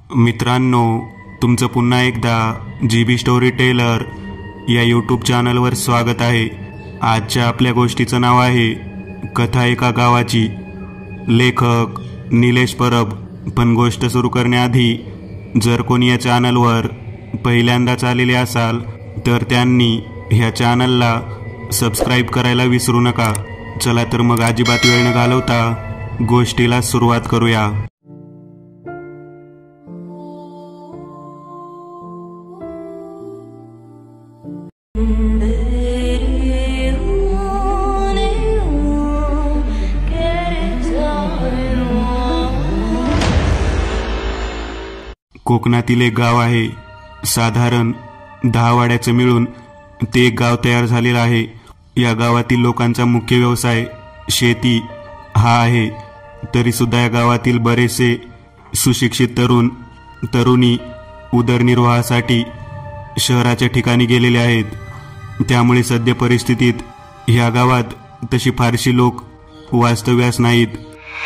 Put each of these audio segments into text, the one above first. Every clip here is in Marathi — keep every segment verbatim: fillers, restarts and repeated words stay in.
मित्रांनो, तुमचं पुन्हा एकदा जी बी स्टोरी टेलर या यूट्यूब चॅनलवर स्वागत आहे। आजच्या आपल्या गोष्टीचं नाव आहे कथा एका गावाची। लेखक निलेश परब। पण गोष्ट सुरू करण्याआधी जर कोणी या चॅनलवर पहिल्यांदाच आलेले असाल तर त्यांनी ह्या चॅनलला सबस्क्राईब करायला विसरू नका। चला तर मग अजिबात वेळ न घालवता गोष्टीला सुरुवात करूया। कोकणातील एक गाव आहे। साधारण दहा वाड्याचे मिळून ते एक गाव तयार झालेलं आहे। या गावातील लोकांचा मुख्य व्यवसाय शेती हा आहे। तरी सुद्धा या गावातील बरेचसे सुशिक्षित तरुण तरुणी उदरनिर्वाहासाठी शहराच्या ठिकाणी गेलेले आहेत। त्यामुळे सध्या परिस्थितीत ह्या गावात तशी फारशी लोक वास्तव्यास नाहीत।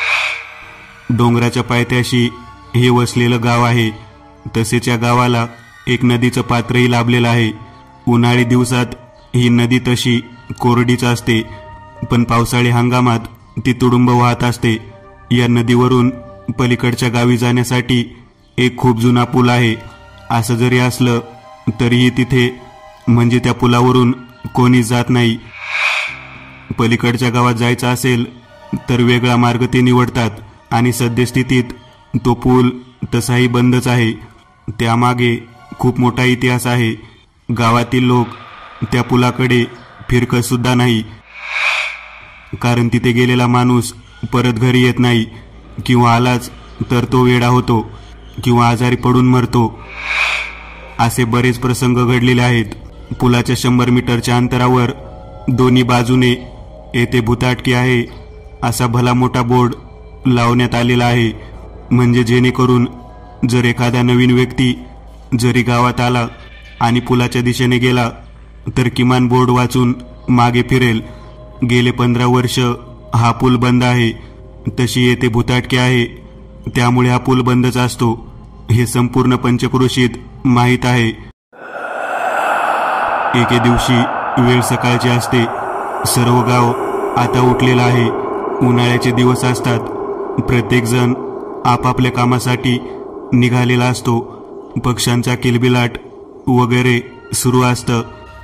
डोंगराच्या पायथ्याशी हे वसलेलं गाव आहे। तसेच या गावाला एक नदीचं पात्रही लाभलेलं आहे। उन्हाळी दिवसात ही नदी तशी कोरडीच असते, पण पावसाळी हंगामात ती तुडुंब वाहत असते। या नदीवरून पलीकडच्या गावी जाण्यासाठी एक खूप जुना पूल आहे। असं जरी असलं तरीही तिथे म्हणजे त्या पुलावरून कोणी जात नाही। पलीकडच्या गावात जायचं असेल तर वेगळा मार्ग ते निवडतात आणि सद्यस्थितीत तो पूल तसाही बंदच आहे। त्यामागे खूप मोठा इतिहास आहे। गावातील लोक त्या पुलाकडे फिरकत सुद्धा नाही, कारण तिथे गेलेला माणूस परत घरी येत नाही, किंवा आलाच तर तो वेडा होतो किंवा आजारी पडून मरतो। असे बरेच प्रसंग घडलेले आहेत। पुलाच्या शंभर मीटरच्या अंतरावर दोन्ही बाजूने येथे भूताटकी आहे असा भला मोठा बोर्ड लावण्यात आलेला आहे, म्हणजे जेणेकरून जर एखादा नवीन व्यक्ती जरी गावात आला आणि पुलाच्या दिशेने गेला तर किमान बोर्ड वाचून मागे फिरेल। गेले पंधरा वर्ष हा पूल बंद आहे। तशी येथे भूताटकी आहे, त्यामुळे हा पूल बंदच असतो हे संपूर्ण पंचक्रोशीत माहीत आहे। एके दिवशी वेळ सकाळची असते। सर्व गाव आता उठलेलं आहे। उन्हाळ्याचे दिवस असतात। प्रत्येक जण आपापल्या कामासाठी निघालेला असतो। पक्ष्यांचा किलबिलाट वगैरे सुरू असतं।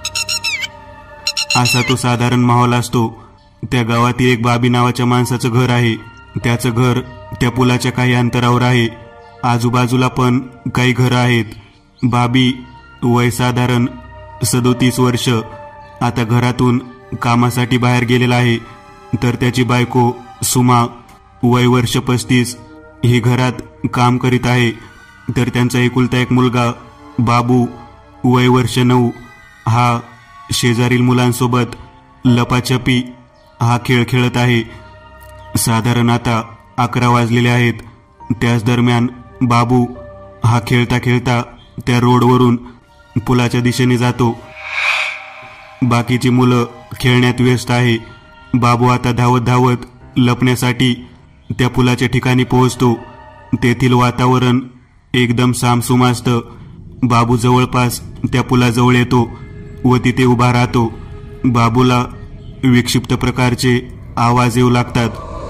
असा तो साधारण माहोल असतो। त्या गावातील एक बाबी नावाच्या माणसाचं घर आहे। त्याचं घर त्या पुलाच्या काही अंतरावर आहे। आजूबाजूला पण काही घरं आहेत। बाबी वय साधारण सदोतीस वर्ष आता घरातून कामासाठी बाहेर गेलेला आहे। तर त्याची बायको सुमा वय वर्ष पस्तीस ही घरात काम करीत आहे। तर त्यांचा एकुलता एक मुलगा बाबू वय वर्ष नऊ हा शेजारील मुलांसोबत लपाछपी हा खेळ खेळत आहे। साधारण आता अकरा वाजलेले आहेत। त्याच दरम्यान बाबू हा खेळता खेळता त्या रोडवरून पुलाच्या दिशेने जातो। बाकीची मुलं खेळण्यात व्यस्त आहे। बाबू आता धावत धावत लपण्यासाठी त्या पुलाच्या ठिकाणी पोहोचतो। तेथील वातावरण एकदम सामसूम असतं। बाबू जवळपास त्या पुलाजवळ येतो व तिथे उभा राहतो। बाबूला विक्षिप्त प्रकारचे आवाज येऊ लागतात।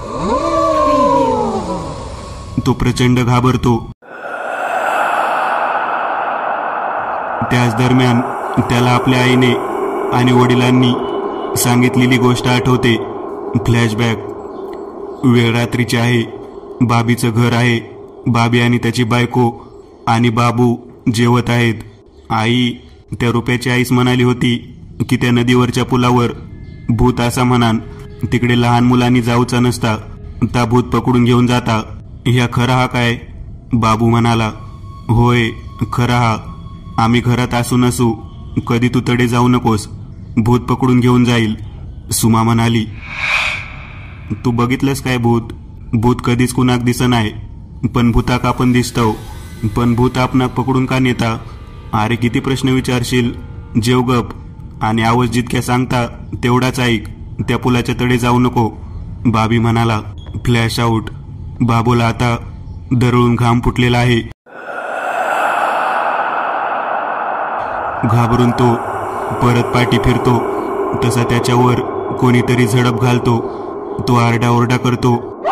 तो प्रचंड घाबरतो। त्याच दरम्यान त्याला आपल्या आईने आणि वडिलांनी सांगितलेली गोष्ट आठवते। फ्लॅशबॅक। वेळ रात्रीची आहे। बाबीचं घर आहे। बाबी आणि त्याची बायको आणि बाबू जेवत आहेत। आई त्या रुपयाची आईस म्हणाली होती की त्या नदीवरच्या पुलावर भूत असा म्हणान, तिकडे लहान मुलांनी जाऊचा नसता, ता भूत पकडून घेऊन जाता। ह्या खरा हा काय? बाबू म्हणाला, होय खरा हा। आम्ही घरात असू नसू कधी तू तडे जाऊ नकोस, भूत पकडून घेऊन जाईल। सुमा म्हणाली, तू बघितलंस काय भूत? भूत कधीच कुणाक दिस नाही, पण भूताक आपण दिसतो, पण भूत आपणाक पकडून का नेता? अरे किती प्रश्न विचारशील, जेव गप आणि आवाज जितक्या सांगता तेवढाच ऐक, त्या पुलाच्या तडे जाऊ नको। बाबी म्हणाला, फ्लॅश आउट। बाबूला आता दरळून घाम फुटलेला आहे। घाबरून तो परत पाठी फिरतो तसा त्याच्यावर कोणीतरी झडप घालतो. तो आरडाओरडा करतो,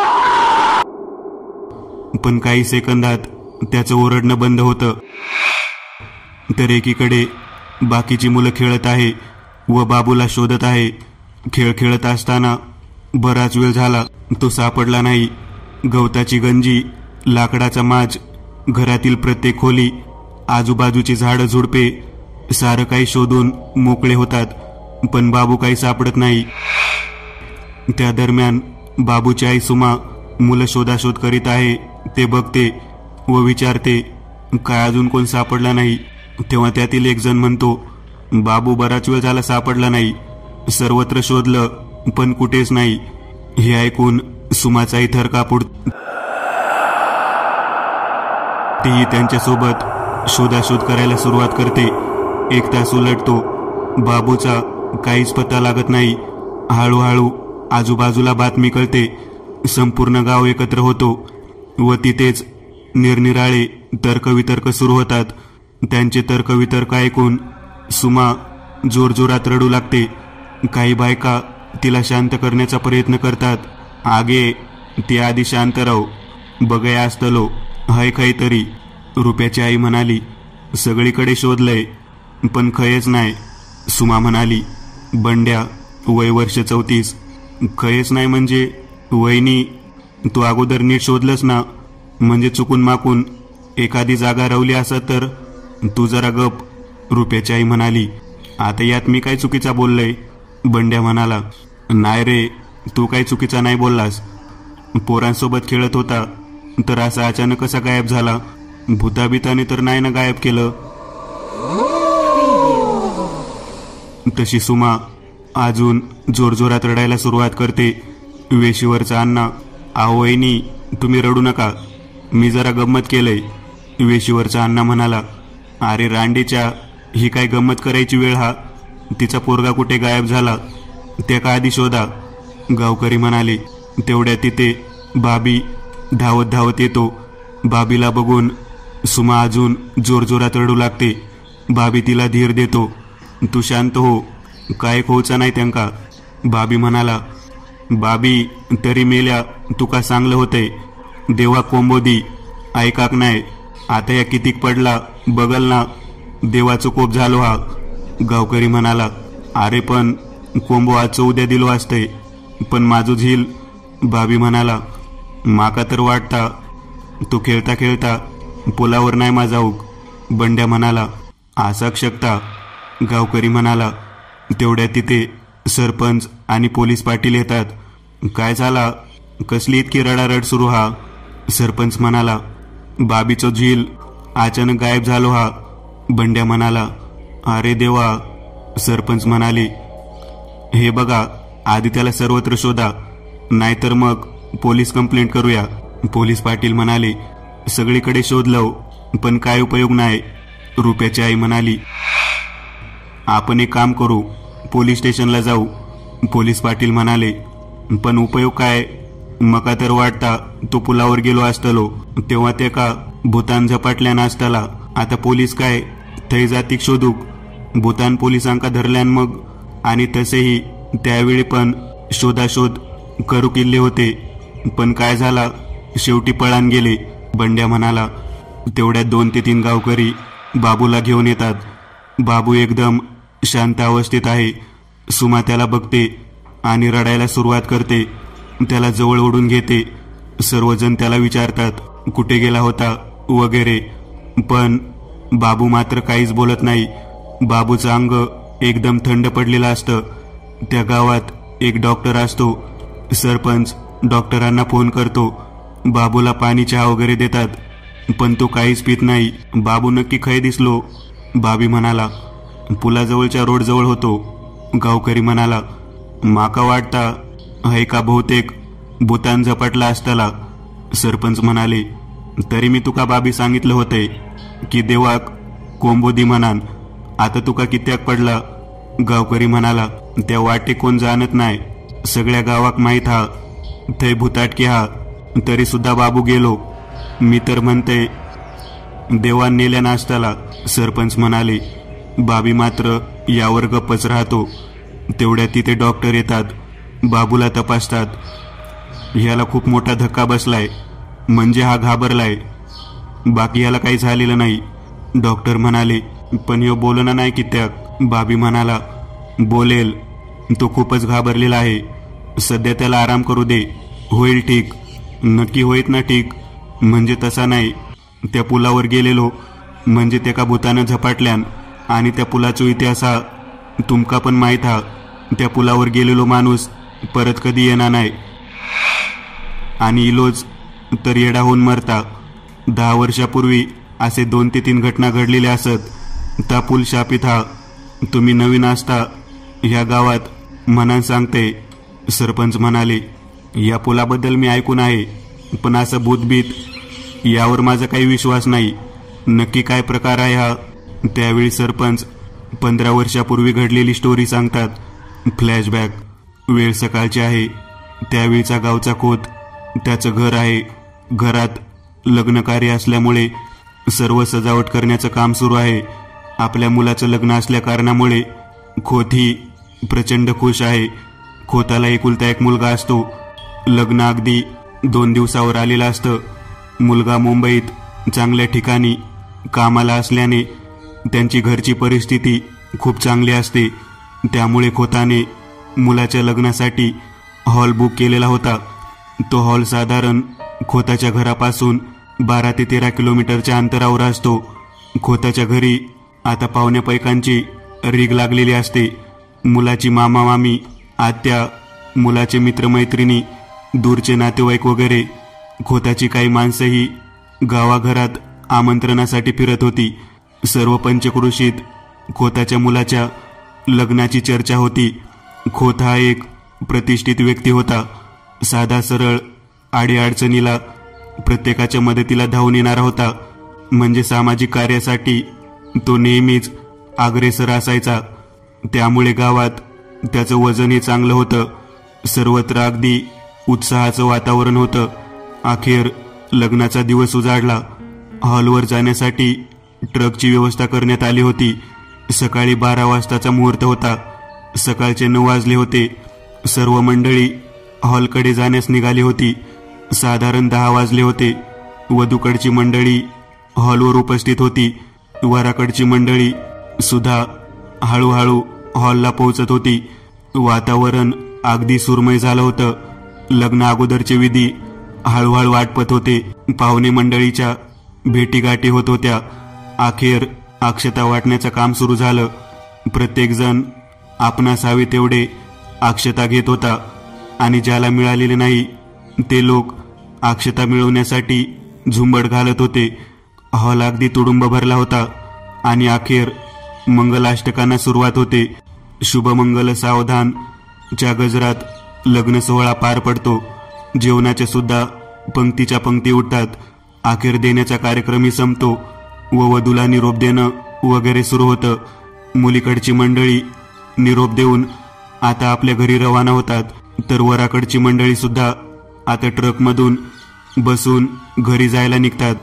पण काही सेकंदात त्याचं ओरडणं बंद होतं. तर एकीकडे बाकीची मुलं खेळत आहे व बाबूला शोधत आहे. खेळ खेळत असताना बराच वेळ झाला, तो सापडला नाही. गवताची गंजी, लाकडाचा माज, घरातील प्रत्येक खोली, आजूबाजूची झाडं झुडपे सारं काही शोधून मोकळे होतात, पण बाबू काही सापडत नाही. त्या दरम्यान बाबूची आई सुमा मुलं शोधाशोध करीत आहे ते बघते व विचारते, काय अजून कोण सापडला नाही? तेव्हा त्यातील एक जण म्हणतो, बाबू बराच वेळ झाला सापडला नाही, सर्वत्र शोधलं पण कुठेच नाही. हे ऐकून सुमाचाही थरकाप उडतो. तीही त्यांच्यासोबत शोधाशोध करायला सुरुवात करते. एक तास उलटतो, बाबूचा काहीच पत्ता लागत नाही. हळूहळू आजूबाजूला बातमी कळते. संपूर्ण गाव एकत्र होतो व तिथेच निरनिराळे तर्कवितर्क सुरू होतात. त्यांचे तर्कवितर्क ऐकून सुमा जोरजोरात रडू लागते. काही बायका तिला शांत करण्याचा प्रयत्न करतात. आगे ती आधी शांत राहू, बघया असतलो हाय खै तरी. रुप्याची आई म्हणाली, सगळीकडे शोधलंय पण खयच नाही. सुमा म्हणाली, बंड्या वय वर्ष चौतीस, खयच नाही म्हणजे? वहिनी, तू अगोदर नीट शोधलंस ना, म्हणजे चुकून माकून एखादी जागा रवली असं तर? तू जरा गप. रुप्याची आई म्हणाली, आता यात मी काय चुकीचा बोललंय? बंड्या म्हणाला, नाही रे, तू काही चुकीचा नाही बोललास. पोरांसोबत खेळत होता तर असा अचानक कसा गायब झाला? भूताबिताने तर नाही ना गायब केलं? तशी सुमा अजून जोरजोरात रडायला सुरुवात करते. वेशीवरचा अण्णा, आहो वहिनी, तुम्ही रडू नका, मी जरा गंमत केलंय. वेशीवरचा अण्णा म्हणाला, अरे रांडेच्या, ही काय गंमत करायची वेळ हा? तिचा पोरगा कुठे गायब झाला त्या का आधी शोधा. गावकरी म्हणाले. तेवढ्या तिथे भाभी धावत धावत येतो. भाभीला बघून सुमा अजून जोरजोरात रडू लागते. भाभी तिला धीर देतो. तू शांत हो, काय होचा नाही त्यांका. भाभी म्हणाला, बाबी तरी मेल्या तुका चांगलं होतंय, देवा कोंबोदी ऐकाक नाही. आता या कितीक पडला बगल ना, देवाचं कोप झालो हा. गावकरी म्हणाला, अरे पण कोंबो आजचं उद्या दिलो असतंय, पण माझू झील. भाभी म्हणाला, माका तर वाटता तू खेळता खेळता पुलावर नाही माझा उग. बंड्या म्हणाला, आसाक शकता. गावकरी म्हणाला. तेवढ्या तिथे सरपंच आणि पोलीस पाटील येतात. काय झाला, कसली इतकी रडारड सुरू हा? सरपंच म्हणाला, बाबीचो झील अचानक गायब झालो हा. बंड्या म्हणाला, अरे देवा. सरपंच म्हणाले, हे बघा, आधी त्याला सर्वत्र शोधा, नाहीतर मग पोलीस कंप्लेंट करूया. पोलीस पाटील म्हणाले, सगळीकडे शोधलं पण काय उपयोग नाही. रुप्याची आई म्हणाली, आपण एक काम करू, पोलीस स्टेशनला जाऊ. पोलीस पाटील म्हणाले, पण उपयोग काय? मका तर वाटता तो पुलावर गेलो असतलो तेव्हा ते का भूतान झपाटल्या नाचताला. आता पोलीस काय थै जातीक शोधूक. भूतान पोलिसांका धरल्यान मग. आणि तसेही त्यावेळी पण शोधाशोध करू किल्ले होते, पण काय झाला, शेवटी पळान गेले. बंड्या म्हणाला. तेवढ्यात दोन ते तीन गावकरी बाबूला घेऊन येतात. बाबू एकदम शांत अवस्थेत आहे. सुमा त्याला बघते आणि रडायला सुरुवात करते. त्याला जवळ ओढून घेते. सर्वजण त्याला विचारतात, कुठे गेला होता वगैरे, पण बाबू मात्र काहीच बोलत नाही. बाबूचं अंग एकदम थंड पडलेलं असतं. त्या गावात एक डॉक्टर असतो. सरपंच डॉक्टरांना फोन करतो. बाबूला पाणी चहा वगैरे देतात, पण तो काहीच पित नाही. बाबू नक्की खै दिसलो? भाभी म्हणाला, पुलाजवळच्या रोड जवळ होतो. गावकरी म्हणाला, माका वाटता है का बहुतेक भूतान झपाटला असताला. सरपंच म्हणाले, तरी मी तुका बाबी सांगितलं होते की देवाक कोंबोदी म्हणान. आता तुका कित्याक पडला? गावकरी म्हणाला, त्या वाटे कोण जाणत नाही, सगळ्या गावाक माहीत हा थै भूताटकी हा. तरी सुद्धा बाबू गेलो. मी तर म्हणते देवान नेल्या नाश्ताला. सरपंच म्हणाले, बाबी मात्र यावर गप्पच राहतो. तेवढ्यात तिथे डॉक्टर येतात, बाबूला तपासतात. ह्याला खूप मोठा धक्का बसलाय, म्हणजे हा घाबरलाय. बाकी याला काही झालेलं नाही, डॉक्टर म्हणाले. पण ह्यो बोलना नाही की त्या. बाबी म्हणाला, बोलेल, तो खूपच घाबरलेला आहे. सध्या त्याला आराम करू दे, होईल ठीक. नक्की होईत ना ठीक? म्हणजे तसा नाही, त्या पुलावर गेलेलो म्हणजे त्या भूतानं झपाटल्यान, आणि त्या पुलाचो इतिहास हा तुमका पण माहीत हा. त्या पुलावर गेलेलो माणूस परत कधी येणार नाही, आणि इलोज तर येडा होऊन मरता. दहा वर्षापूर्वी असे दोन ते तीन घटना घडलेल्या असत. ता पूल शापित हा. तुम्ही नवीन असता ह्या गावात म्हणून सांगते. सरपंच म्हणाले, या पुलाबद्दल मी ऐकून आहे, पण असं भूतबीत यावर माझा काही विश्वास नाही. नक्की काय प्रकार आहे हा? त्यावेळी सरपंच पंधरा वर्षापूर्वी घडलेली स्टोरी सांगतात. फ्लॅशबॅक. वेळ सकाळची आहे. त्यावेळीचा गावचा खोत, त्याचं घर आहे. घरात लग्न कार्य असल्यामुळे सर्व सजावट करण्याचं काम सुरू आहे. आपल्या मुलाचं लग्न असल्या कारणामुळे खोत ही प्रचंड खुश आहे. खोताला एकुलता एक मुलगा असतो. लग्न अगदी दोन दिवसावर आलेलं असतं. मुलगा मुंबईत चांगल्या ठिकाणी कामाला असल्याने त्यांची घरची परिस्थिती खूप चांगली असते. त्यामुळे खोताने मुलाच्या लग्नासाठी हॉल बुक केलेला होता. तो हॉल साधारण खोताच्या घरापासून बारा ते तेरा किलोमीटरच्या अंतरावर असतो. खोताच्या घरी आता पाहुण्या पैकांची रीग लागलेली असते. मुलाची मामा मामी, आत्या, मुलाचे मित्रमैत्रिणी, दूरचे नातेवाईक वगैरे. खोताची काही माणसंही गावाघरात आमंत्रणासाठी फिरत होती. सर्व पंचक्रोशीत खोताच्या मुलाच्या लग्नाची चर्चा होती. खोत हा एक प्रतिष्ठित व्यक्ती होता. साधा सरळ, अडीअडचणीला प्रत्येकाच्या मदतीला धावून येणारा होता. म्हणजे सामाजिक कार्यासाठी तो नेहमीच अग्रेसर असायचा. त्यामुळे गावात त्याचं वजनही चांगलं होतं. सर्वत्र अगदी उत्साहाचं वातावरण होतं. अखेर लग्नाचा दिवस उजाडला. हॉलवर जाण्यासाठी ट्रकची व्यवस्था करण्यात आली होती. सकाळी बारा वाजताचा मुहूर्त होता. सकाळचे नऊ वाजले होते. सर्व मंडळी हॉलकडे जाण्यास निघाली होती. साधारण दहा वाजले होते. वधूकडची मंडळी हॉलवर उपस्थित होती. वराकडची मंडळी सुद्धा हळूहळू हॉलला पोहोचत होती. वातावरण अगदी सुरमय झालं होतं. लग्न अगोदरचे विधी हळूहळू आटपत होते. पाहुणे मंडळीच्या भेटीगाठी होत होत्या. अखेर अक्षता वाटण्याचं काम सुरू झालं. प्रत्येक जण आपणास हवे तेवढे अक्षता घेत होता, आणि ज्याला मिळालेले नाही ते लोक अक्षता मिळवण्यासाठी झुंबड घालत होते. हॉल अगदी तुडुंब भरला होता, आणि अखेर मंगलाष्टकांना सुरुवात होते. शुभमंगल सावधान च्या गजरात लग्न सोहळा पार पडतो. जेवणाच्या सुद्धा पंक्तीच्या पंक्ती उठतात. अखेर देण्याचा कार्यक्रमही संपतो व वधूला निरोप देणं वगैरे सुरू होतं. मुलीकडची मंडळी निरोप देऊन आता आपल्या घरी रवाना होतात, तर वराकडची मंडळी सुद्धा आता ट्रकमधून बसून घरी जायला निघतात.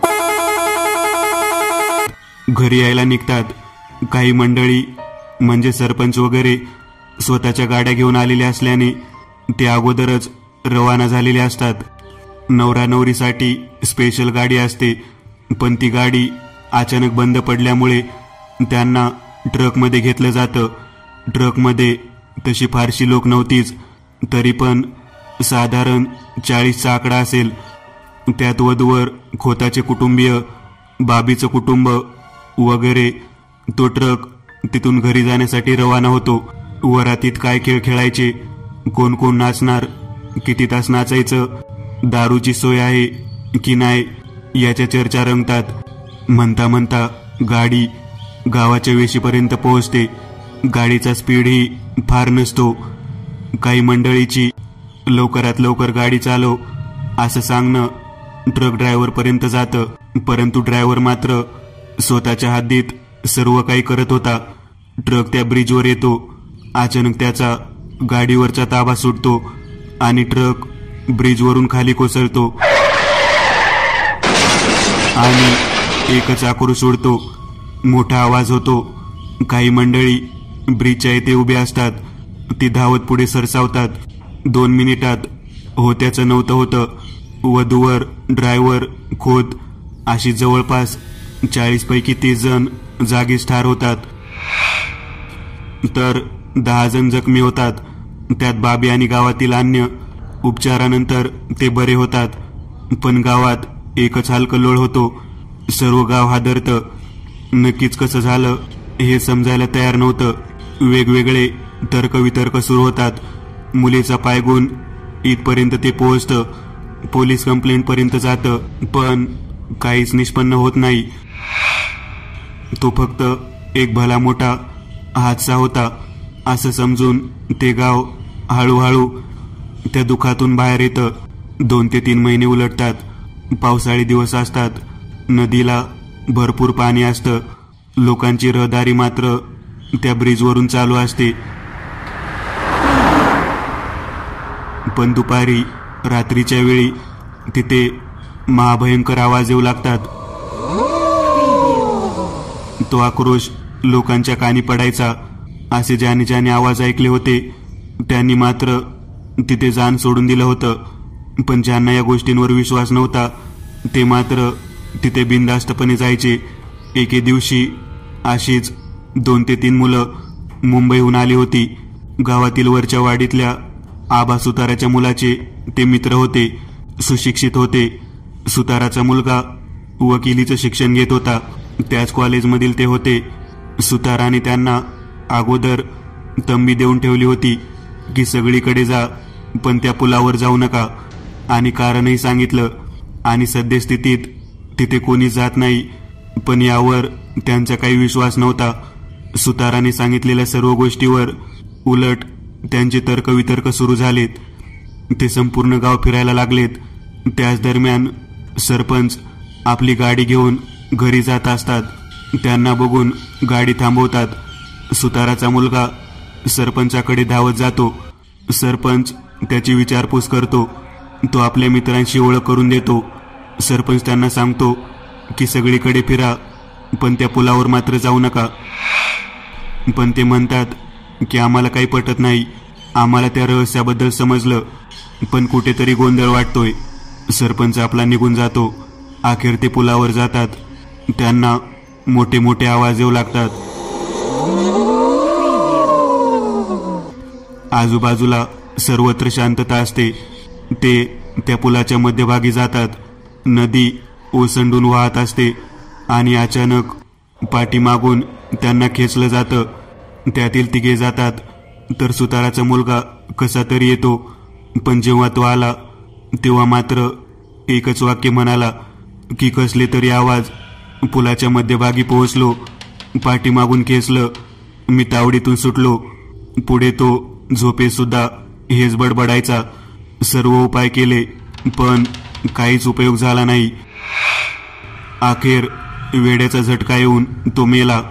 घरी यायला निघतात. काही मंडळी म्हणजे सरपंच वगैरे स्वतःच्या गाड्या घेऊन आलेले असल्याने ते अगोदरच रवाना झालेले असतात. नवरा नवरीसाठी स्पेशल गाडी असते, पण ती गाडी अचानक बंद पडल्यामुळे त्यांना ट्रकमध्ये घेतलं जातं. ट्रकमध्ये तशी फारशी लोक नव्हतीच, तरी पण साधारण चाळीसचा आकडा असेल. त्यात वधूवर खोताचे कुटुंबीय, बाबीचं कुटुंब वगैरे. तो ट्रक तिथून घरी जाण्यासाठी रवाना होतो. वरातीत काय खेळ खेळायचे, कोण कोण नाचणार, किती तास नाचायचं, दारूची सोय आहे की नाही याच्या चर्चा रंगतात. म्हणता म्हणता गाडी गावाच्या वेशीपर्यंत पोहोचते. गाडीचा स्पीडही फार नसतो. काही मंडळीची लवकरात लवकर गाडी चालव असं सांगणं ट्रक ड्रायव्हरपर्यंत जातं, परंतु ड्रायव्हर मात्र स्वतःच्या हद्दीत सर्व काही करत होता. ट्रक त्या ब्रिजवर येतो. अचानक त्याचा गाडीवरचा ताबा सुटतो आणि ट्रक ब्रिजवरून खाली कोसळतो आणि एकच आक्रोश उडतो. मोठा आवाज होतो. काही मंडळी ब्रिजच्या इथे उभे असतात. ती धावत पुढे सरसावतात. दोन मिनिटात होत्याचं नव्हतं होतं. वधूवर, ड्रायव्हर, खोत अशी जवळपास चाळीस पैकी तीस जण जागीच ठार होतात, तर दहा जण जखमी होतात. त्यात बाबी आणि गावातील अन्य. उपचारानंतर ते बरे होतात. पण गावात एकच हलकल्लोळ होतो. सर्व गाव हादरतं. नक्कीच कसं झालं हे समजायला तयार नव्हतं. वेगवेगळे तर्कवितर्क सुरू होतात. मुलीचा पायगुण इथपर्यंत ते पोहोचतं. पोलीस कंप्लेंट पर्यंत जातं, पण काहीच निष्पन्न होत नाही. तो फक्त एक भला मोठा हादसा होता असं समजून ते गाव हळूहळू त्या दुःखातून बाहेर येतं. दोन ते तीन महिने उलटतात. पावसाळी दिवस असतात. नदीला भरपूर पाणी असतं. लोकांची रहदारी मात्र त्या ब्रिजवरून चालू असते. पण दुपारी, रात्रीच्या वेळी तिथे महाभयंकर आवाज येऊ लागतात. तो आक्रोश लोकांच्या कानी पडायचा. असे ज्याने ज्याने आवाज ऐकले होते त्यांनी मात्र तिथे जाण सोडून दिलं होतं. पण ज्यांना या गोष्टींवर विश्वास नव्हता ते मात्र तिथे बिनधास्तपणे जायचे. एके दिवशी अशीच दोन ते तीन मुलं मुंबईहून आली होती. गावातील वरच्या वाडीतल्या आबा सुताराच्या मुलाचे ते मित्र होते. सुशिक्षित होते. सुताराचा मुलगा वकिलीचं शिक्षण घेत होता. त्याच कॉलेजमधील ते होते. सुताराने त्यांना अगोदर तंबी देऊन ठेवली होती की सगळीकडे जा, पण त्या पुलावर जाऊ नका, आणि कारणही सांगितलं. आणि सद्यस्थितीत तिथे कोणीच जात नाही. पण यावर त्यांचा काही विश्वास नव्हता. सुताराने सांगितलेल्या सर्व गोष्टीवर उलट त्यांचे तर्कवितर्क सुरू झालेत. ते संपूर्ण गाव फिरायला लागलेत. त्याच दरम्यान सरपंच आपली गाडी घेऊन घरी जात असतात. त्यांना बघून गाडी थांबवतात. सुताराचा मुलगा सरपंचाकडे धावत जातो. सरपंच त्याची विचारपूस करतो. तो आपल्या मित्रांशी ओळख करून देतो. सरपंच त्यांना सांगतो की सगळीकडे फिरा, पण त्या पुलावर मात्र जाऊ नका. पण ते म्हणतात की आम्हाला काही पटत नाही. आम्हाला त्या रहस्याबद्दल समजलं, पण कुठेतरी गोंधळ वाटतोय. सरपंच आपला निघून जातो. अखेर ते पुलावर जातात. त्यांना मोठे मोठे आवाज येऊ लागतात. आजूबाजूला सर्वत्र शांतता असते. ते त्या पुलाच्या मध्यभागी जातात. नदी ओसंडून वाहत असते आणि अचानक पाठीमागून त्यांना खेचलं जातं. त्यातील तिघे जातात, तर सुताराचा मुलगा कसा तरी येतो. पण जेव्हा तो आला तेव्हा मात्र एकच वाक्य म्हणाला की कसले तरी आवाज. पुलाच्या मध्यभागी पोहोचलो. पाठीमागून खेचलं. मी तावडीतून सुटलो. पुढे तो झोपेसुद्धा हेच बडबडायचा. सर्व उपाय केले, पण काहीच उपयोग झाला नाही. अखेर वेड्याचा झटका येऊन तो मेला.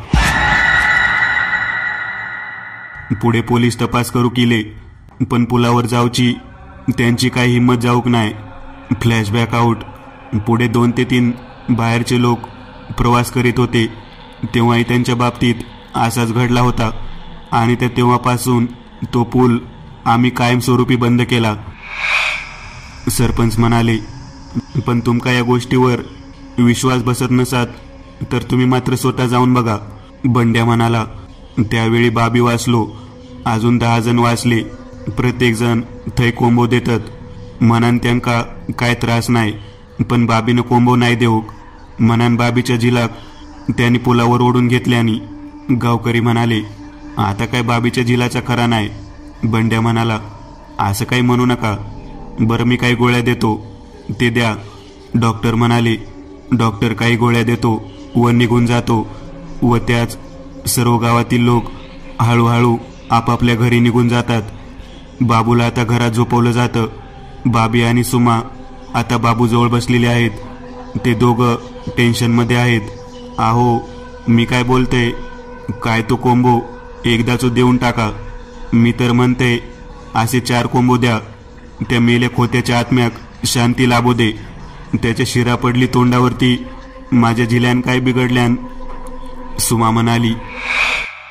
पुढे पोलीस तपास करू केले, पण पुलावर जाऊची त्यांची काही हिंमत जाऊक नाही. Flashback out. पुढे दोन ते तीन बाहेरचे लोक प्रवास करीत होते. तेव्हाही त्यांच्या बाबतीत असाच घडला होता, आणि त्या तेव्हापासून तो पूल आम्ही कायमस्वरूपी बंद केला. सरपंच म्हणाले, पण तुमका या गोष्टीवर विश्वास बसत नसात तर तुम्ही मात्र स्वतः जाऊन बघा. बंड्या म्हणाला. त्यावेळी बाबी वाचलो. अजून दहा जण वाचले. प्रत्येक जण थै कोंबो देतात. म्हणान त्यांका काय त्रास नाही, पण बाबीनं कोंबो नाही देऊ. म्हणान बाबीच्या झिलाक त्यांनी पुलावर ओढून घेतल्यानी. गावकरी म्हणाले, आता काय बाबीच्या झिलाचा खरा नाही. बंड्या म्हणाला, असं काही म्हणू नका. बरं, मी काही गोळ्या देतो, ते द्या. डॉक्टर म्हणाले. डॉक्टर काही गोळ्या देतो व निघून जातो. व त्याच सर्व गावातील लोक हळूहळू आपापल्या घरी निघून जातात. बाबूला आता घरात झोपवलं जातं. बाबी आणि सुमा आता बाबूजवळ बसलेले आहेत. ते दोघं टेन्शनमध्ये आहेत. आहो, मी काय बोलते, काय तो कोंबो एकदाच देऊन टाका. मी तर म्हणते असे चार कोंबो द्या. त्या मेल्या खोत्याच्या आत्म्याक शांती लाभू दे. त्याच्या शिरा पडली तोंडावरती. माझ्या झिल्यान काय बिघडल्यान. सुमा म्हणाली.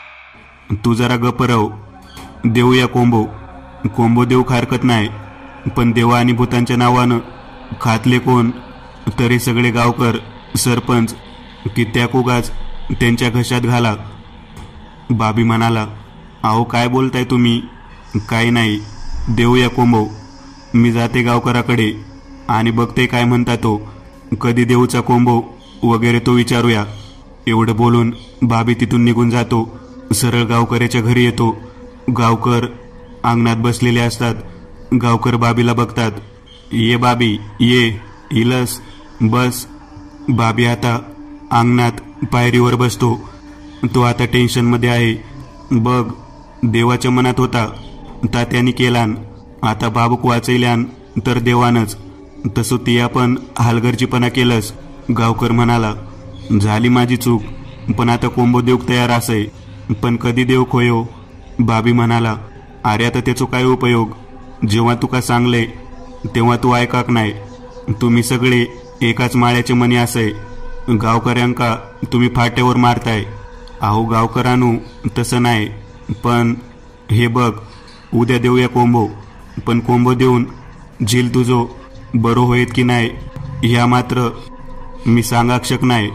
तू जरा गप्प राहू. देऊया कोंबो. कोंबो देऊ हरकत नाही, पण देवा आणि भूतांच्या नावानं खातले कोण? तरी सगळे गावकर, सरपंच कित्याक उगाच त्यांच्या घशात घाला. बाबी म्हणाला, अहो काय बोलताय तुम्ही? काही नाही, देऊया कोंबो. मी जाते गावकराकडे आणि बघते काय म्हणता तो. कधी देऊचा कोंबो वगैरे तो विचारूया. एवढं बोलून बाबी तिथून निघून जातो. सरळ गावकऱ्याच्या घरी येतो. गावकर अंगणात बसलेले असतात. गावकर बाबीला बघतात. ये बाबी ये, इलस बस. बाबी आता अंगणात पायरीवर बसतो. तो आता टेन्शनमध्ये आहे. बघ, देवाच्या मनात होता तात्यानी केलान, आता बाबूक वाचैल्यान तर देवानच. तसं ती आपण हलगर्जीपणा केलंस. गावकर म्हणाला, झाली माझी चूक, पण आता कोंबो देऊक तयार असे, पण कधी देऊ खोयो? बाबी म्हणाला, अरे आता त्याचा काय उपयोग? जेव्हा तुका सांगले तेव्हा तू ऐकाक नाही. तुम्ही सगळे एकाच माळ्याचे मनी असे. गावकऱ्यांका तुम्ही फाट्यावर मारताय. अहो गावकरानू, तसं नाही. पण हे बघ, उद्या देऊया कोंबो, पण कोंबो देऊन झील तुझो बरो होईत की नाही ह्या मात्र मी सांगाक शक नाही.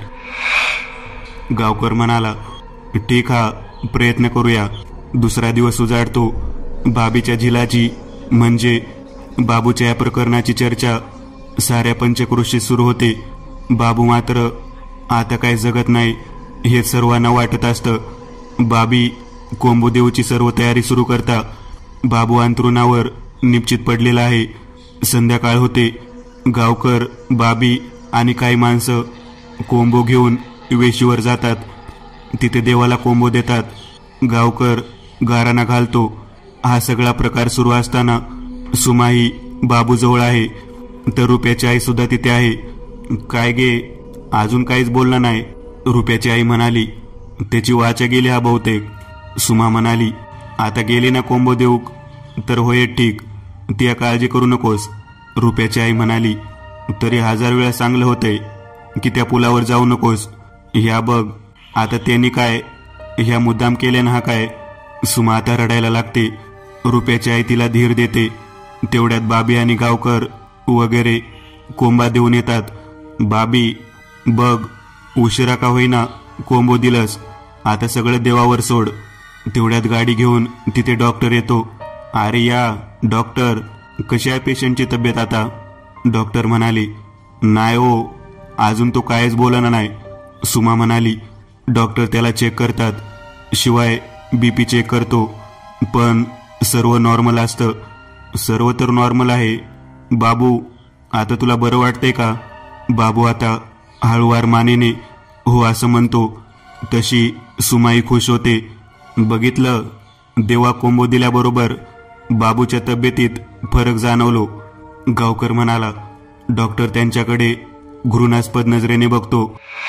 गावकर म्हणाला, ठीक हा, प्रयत्न करूया. दुसरा दिवस उजाडतो. बाबीच्या झिलाची म्हणजे बाबूच्या या प्रकरणाची चर्चा साऱ्या पंचक्रोशीत सुरू होते. बाबू मात्र आता काय जगत नाही हे सर्वांना वाटत असतं. बाबी कोंबो देऊची सर्व तयारी सुरू करता. बाबू अंथरुणावर निश्चित पडलेला आहे. संध्याकाळ होते. गावकर, बाबी आणि काही माणसं कोंबो घेऊन वेशीवर जातात. तिथे देवाला कोंबो देतात. गावकर गाराणा घालतो. हा सगळा प्रकार सुरू असताना सुमाही बाबूजवळ आहे, तर रुपयाची आई सुद्धा तिथे आहे. काय गे, अजून काहीच बोलला नाही. रुपयाची आई म्हणाली, त्याची वाचा गेली हा बहुतेक. सुमा म्हणाली, आता गेली ना कोंबो देऊक तर होय ठीक, ती काळजी करू नकोस. रुपयाची आई म्हणाली, तरी हजार वेळा चांगलं होतंय की त्या पुलावर जाऊ नकोस. ह्या बघ, आता त्यांनी काय ह्या मुद्दाम केल्यानं हा काय? सुमा आता रडायला लागते. रुपयाची आई तिला धीर देते. तेवढ्यात बाबी आणि गावकर वगैरे कोंबा देऊन येतात. बाबी, बघ, उशिरा का होईना कोंबो दिलंस, आता सगळं देवावर सोड. तेवढ्यात गाडी घेऊन तिथे डॉक्टर येतो. अरे या डॉक्टर, कशी आहे पेशंटची तब्येत आता? डॉक्टर म्हणाले, नाही हो, अजून तो कायच बोलना नाही. सुमा म्हणाली, डॉक्टर त्याला चेक करतात, शिवाय बीपी चेक करतो, पण सर्व नॉर्मल असतं. सर्व तर नॉर्मल आहे. बाबू, आता तुला बरं वाटतंय का? बाबू आता हळूवार मानेने हो असं म्हणतो. तशी सुमाई खुश होते. बघितलं, देवा कोंबो दिल्याबरोबर बाबूच्या तब्येतीत फरक जाणवलो. गावकर म्हणाला. डॉक्टर त्यांच्याकडे घृणास्पद नजरेने बघतो.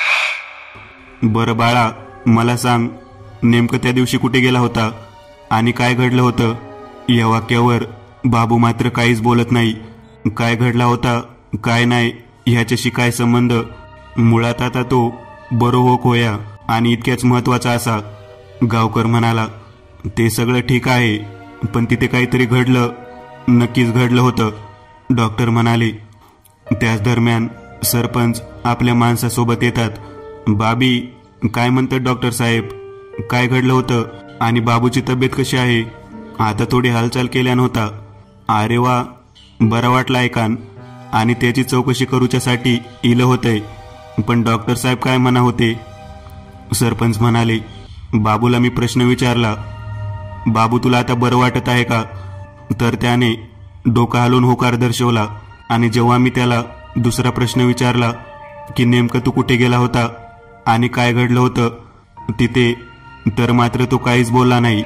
बरं बाळा, मला सांग, नेमकं त्या दिवशी कुठे गेला होता आणि काय घडलं होतं? या वाक्यावर बाबू मात्र काहीच बोलत नाही. काय घडला होता काय नाही ह्याच्याशी काय संबंध? मुळात आता तो बरो होक होया आणि इतक्याच महत्वाचा असा. गावकर म्हणाला, ते सगळं ठीक आहे, पण तिथे काहीतरी घडलं, नक्कीच घडलं होतं. डॉक्टर म्हणाले. त्याच दरम्यान सरपंच आपल्या माणसासोबत येतात. बाबी, काय म्हणतात डॉक्टर साहेब? काय घडलं होतं आणि बाबूची तब्येत कशी आहे? आता थोडी हालचाल केल्या नव्हता. अरे वा, बरं वाटलं ऐकान. आणि त्याची चौकशी करूच्यासाठी इलं होतंय, पण डॉक्टर साहेब काय म्हणा होते? सरपंच म्हणाले, बाबूला मी प्रश्न विचारला, बाबू तुला आता बरं वाटत आहे का? तर त्याने डोका हलवून होकार दर्शवला. आणि जेव्हा मी त्याला दुसरा प्रश्न विचारला की नेमकं तू कुठे गेला होता आणि काय घडलं होतं तिथे, तर मात्र तो काहीच बोलला नाही.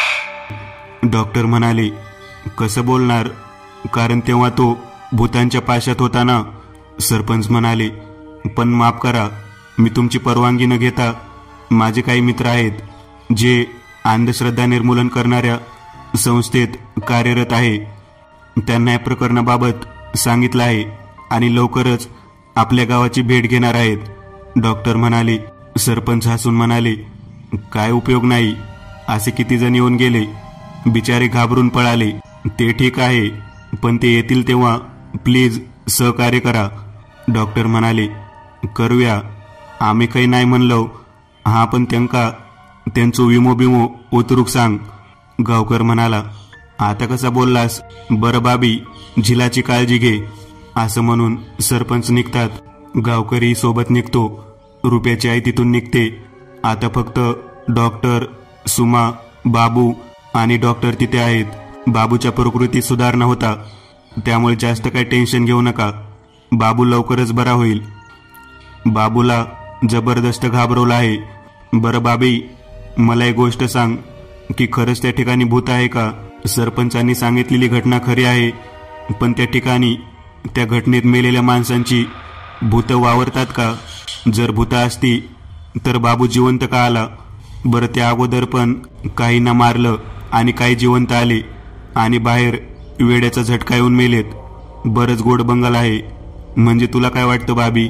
डॉक्टर म्हणाले, कसं बोलणार, कारण तेव्हा तो भूतांच्या पाशात होता ना. सरपंच म्हणाले, पण माफ करा, मी तुमची परवानगी न घेता माझे काही मित्र आहेत जे अंधश्रद्धा निर्मूलन करणाऱ्या संस्थेत कार्यरत आहे. त्यांना या प्रकरणाबाबत सांगितलं आहे आणि लवकरच आपल्या गावाची भेट घेणार आहेत. डॉक्टर म्हणाले. सरपंच हसून म्हणाले, काय उपयोग नाही, असे किती जण येऊन गेले, बिचारे घाबरून पळाले. ते ठीक आहे, पण ते येतील तेव्हा प्लीज सहकार्य करा. डॉक्टर म्हणाले, करूया, आम्ही काही नाही म्हणलो. हा पण त्यांका त्यांचो विमो बिमो उतरूक सांग. गावकर म्हणाला, आता कसा बोललास, बरं बाबी, झिलाची काळजी घे. असं म्हणून सरपंच निघतात. गावकरी सोबत निघतो. रुपयाची आई तिथून निघते. आता फक्त डॉक्टर, सुमा, बाबू आणि डॉक्टर तिथे आहेत. बाबूच्या प्रकृतीत सुधारणा होता, त्यामुळे जास्त काही टेन्शन घेऊ नका. बाबू लवकरच बरा होईल. बाबूला जबरदस्त घाबरवलं आहे. बरं बाबी, मला एक गोष्ट सांग की खरंच त्या ठिकाणी भूत आहे का? सरपंचांनी सांगितलेली घटना खरी आहे, पण त्या ठिकाणी त्या घटनेत मेलेल्या माणसांची भूतं वावरतात का? जर भूतं असती तर बाबू जिवंत का आला? बरं, त्या अगोदर पण काहींना मारलं आणि काही जिवंत आले आणि बाहेर वेड्याचा झटका येऊन मेलेत. बरंच गोड बंगाल आहे. म्हणजे तुला काय वाटतं बाबी?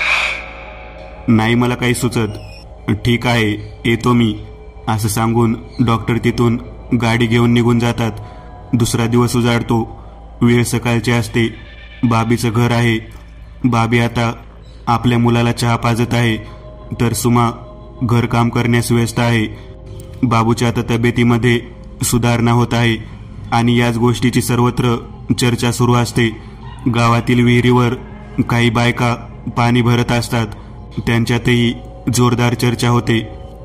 नाही, मला काही सुचत. ठीक आहे, येतो मी. असं सांगून डॉक्टर तिथून गाडी घेऊन निघून जातात. दुसरा दिवस उजाडतो. वेळ सकाळची असते. बाबीचं घर आहे. बाबी आता आपल्या मुलाला चहा पाजत आहे, तर सुमा घरकाम करण्यास व्यस्त आहे. बाबूच्या आता तब्येतीमध्ये सुधारणा होत आहे आणि याच गोष्टीची सर्वत्र चर्चा सुरू असते. गावातील विहिरीवर काही बायका पाणी भरत असतात. त्यांच्यातही जोरदार चर्चा होते.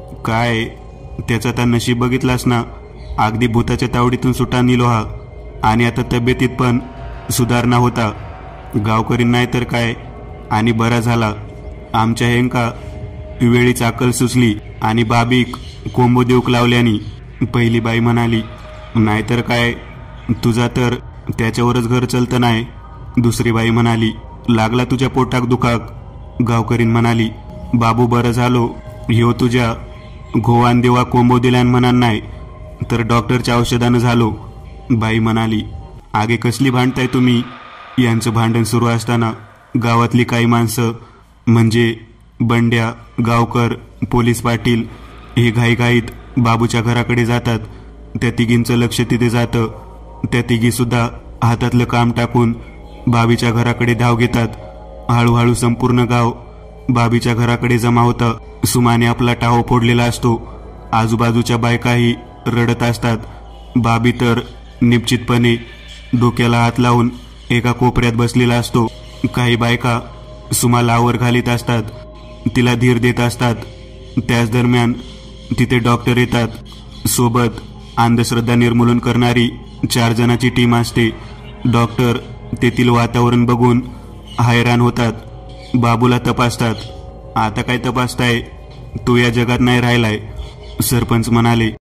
काय त्याचा तर नशीब बघितलास ना, अगदी भूताच्या तावडीतून सुटा निलो हा, आणि आता तब्येतीत पण सुधारणा होता. गावकरी नाही तर काय, आणि बरा झाला. आमच्या हेंका वेळीच अक्कल सुचली आणि बाबीक कोंबो देऊक लावल्यानी. पहिली बाई म्हणाली, नाहीतर काय, तुझा तर त्याच्यावरच घर चलतं नाही. दुसरी बाई म्हणाली, लागला तुझ्या पोटाक दुखाक. गावकरीन म्हणाली, बाबू बरं झालो, ह्यो तुझ्या घोवान देवा कोंबो दिल्यान म्हणान नाही, तर डॉक्टरच्या औषधानं झालो. बाई म्हणाली, आगे कसली भांडताय तुम्ही? यांचं भांडण सुरू असताना गावातली काही माणसं म्हणजे बंड्या, गावकर, पोलीस पाटील हे घाईघाईत बाबूच्या घराकडे जातात. त्या तिघींचं लक्ष तिथे जातं. त्या तिघी सुद्धा हातातलं काम टाकून बाबीच्या घराकडे धाव घेतात. हळूहळू संपूर्ण गाव बाबीच्या घराकडे जमा होतं. सुमाने आपला टाहो फोडलेला असतो. आजूबाजूच्या बायकाही रडत असतात. बाबी तर निश्चितपणे डोक्याला हात लावून एका कोपऱ्यात बसलेला असतो. काही बायका सुमाला आवर घालीत असतात, तिला धीर देत असतात. त्याच दरम्यान तिथे डॉक्टर येतात. सोबत अंधश्रद्धा निर्मूलन करणारी चार जणांची टीम असते. डॉक्टर तेथील वातावरण बघून हैराण होतात. बाबूला तपासतात. आता काय तपासताय? तो या जगात नाही राहिलाय. सरपंच म्हणाले,